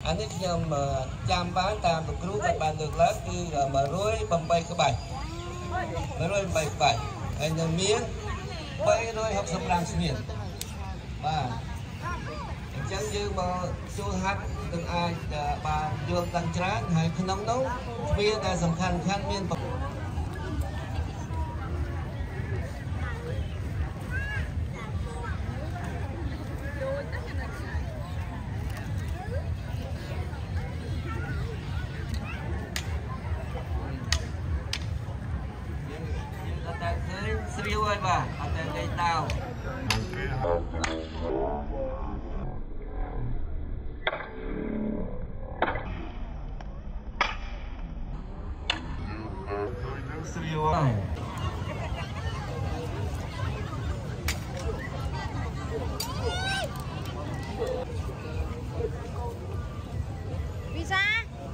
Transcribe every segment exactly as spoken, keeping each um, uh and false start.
anh ấy nhầm chăm bán tam được cứu các bạn được lớn khi là mà rối bầm bay cái bài mà rối bay cái bài anh là miếng bay rồi học sập làm miếng và chẳng như mà chú hát từng ai bà dương tăng trán hay không nóng nóng bia là sầm khăn khăn miên Sriu ơi bà, anh tên đây tao. Sriu ơi. Visa.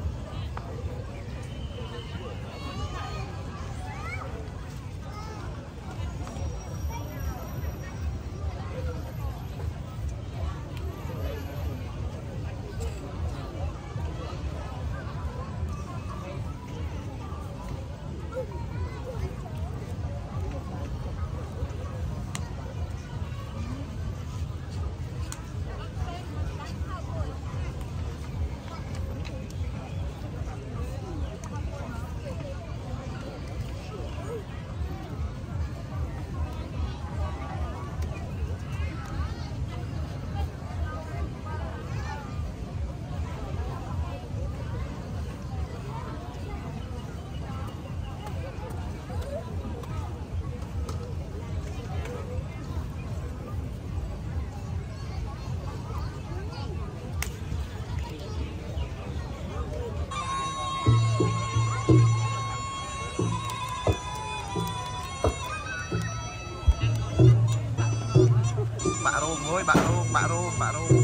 Bạ rôm thôi, bạ rôm, bạ rôm, bạ rôm.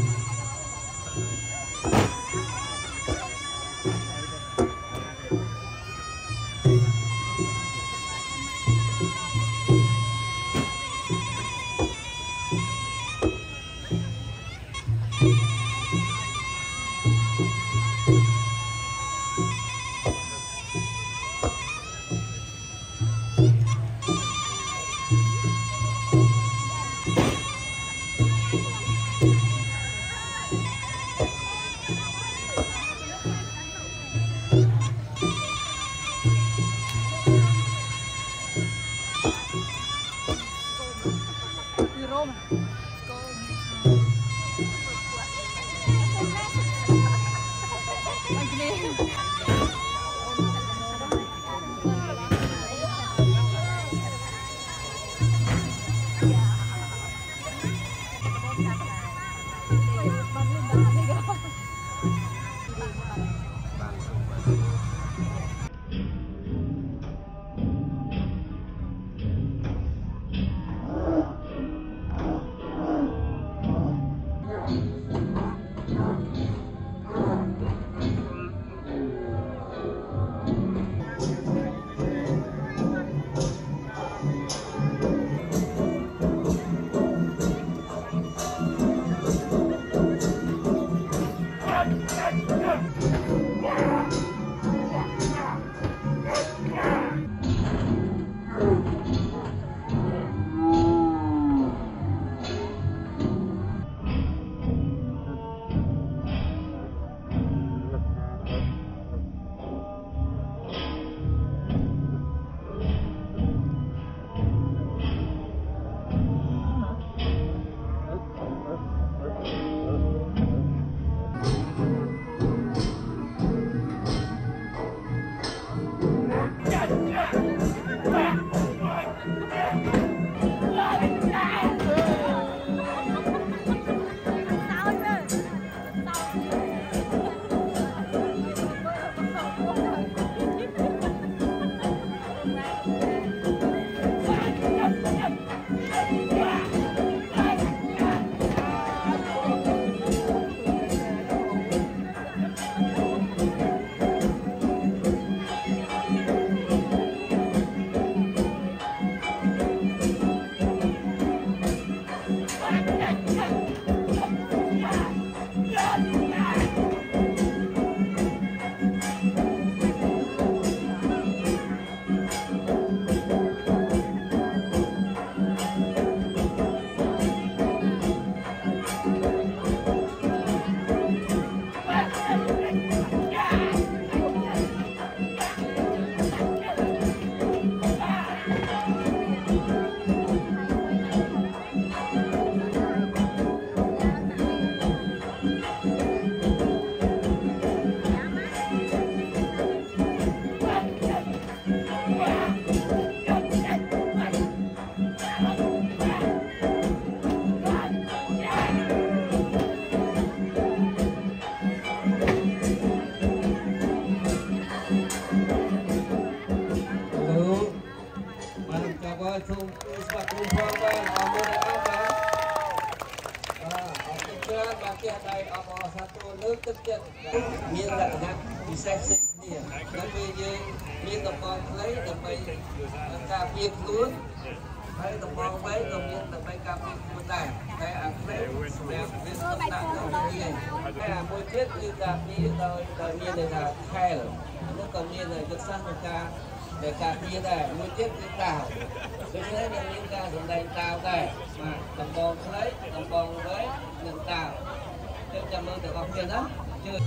មានលក្ខណៈពិសេសផ្សេងគ្នាដល់ពេលយើងមានតំបន់ខ្លីដើម្បីការពារខ្លួនហើយតំបន់វែងក៏មានដើម្បីការពារខ្លួនដែរតែអាខ្លីសម្រាប់មានតំណាក់ទៅគ្នាតែអាមួយទៀតគឺការពារដោយដោយមានន័យថាខែលនោះក៏មានយុទ្ធសាស្ត្រក្នុងការដែលការពារដែរមួយទៀតគឺតាវដូច្នេះយើងមានការសម្ដែងតាវដែរបាទតំបន់ខ្លីតំបន់វែងនិងតាវយើងចាំមើលទាំងអស់គ្នាណាជឿ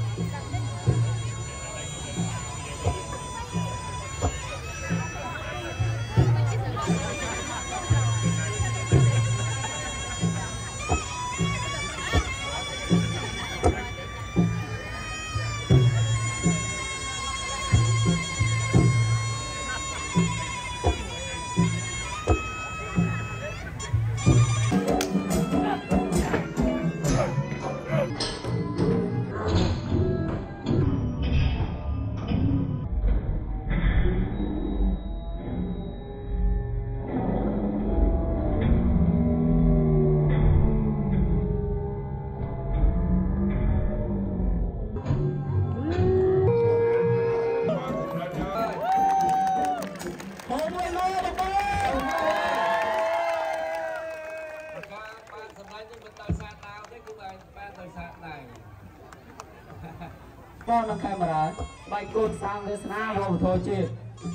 Con nâng camera, bài côn sang với sna vào thôi chị.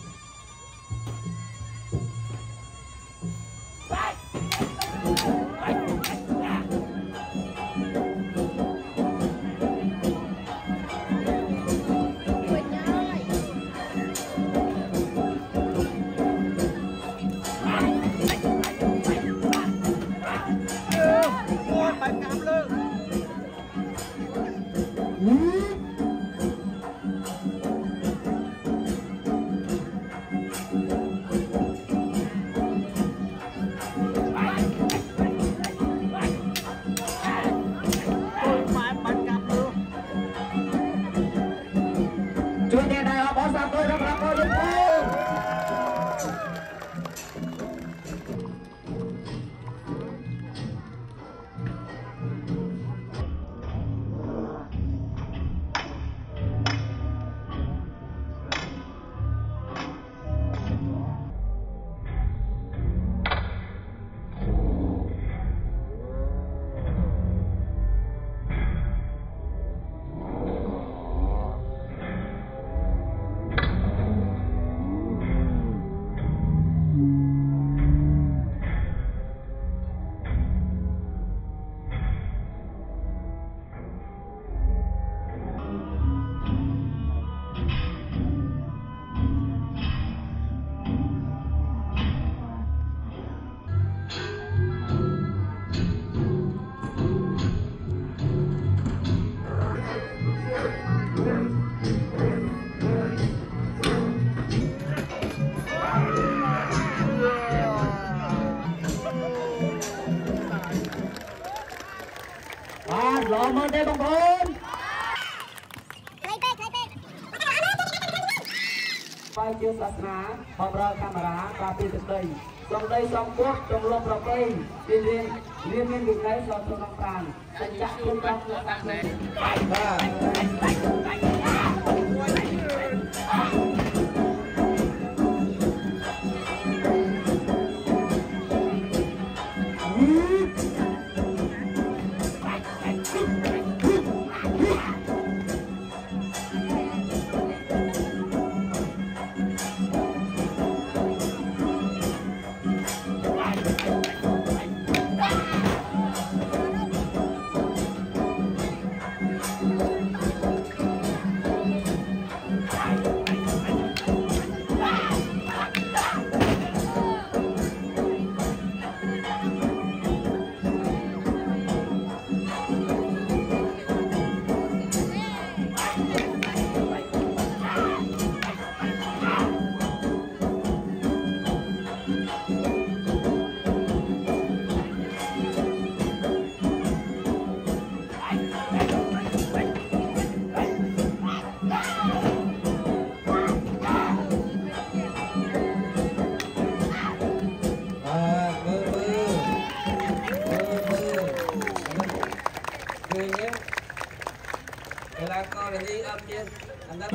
Lomba deh bang Bon. Vai chiếu sasna, bom rơ camera, tapi sedai. Trong đây trong quốc trong lom rọc đây, liên liên liên liên việc đấy do trong năm tràn, tình trạng không trong là tăng lên. អត់ទៀតអាណិត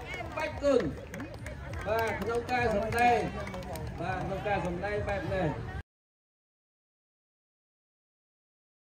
បាទក្នុងការសម្ដែងបាទក្នុងការសម្ដែងបែបនេះ